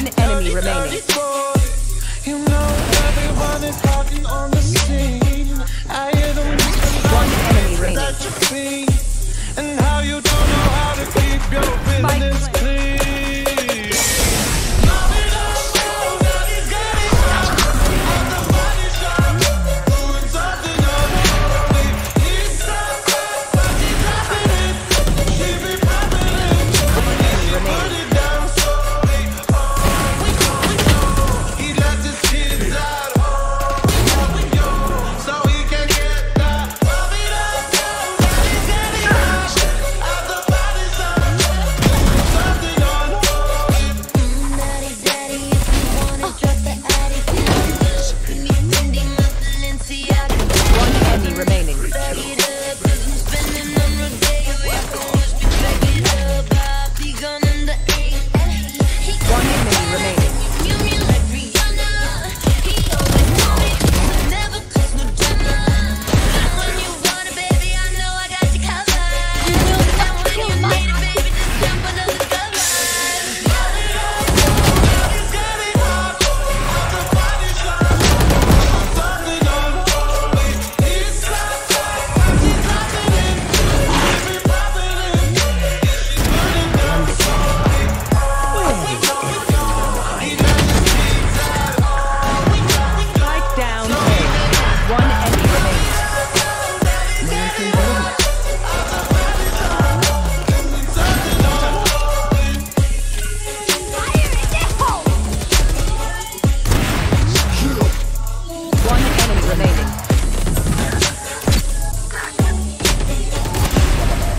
enemy remaining. You know everyone is talking on the scene. I hear the whispers One enemy remaining. that you feel, and how you don't know how to keep your business clean.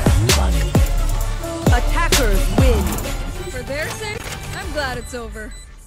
For their sake, I'm glad it's over.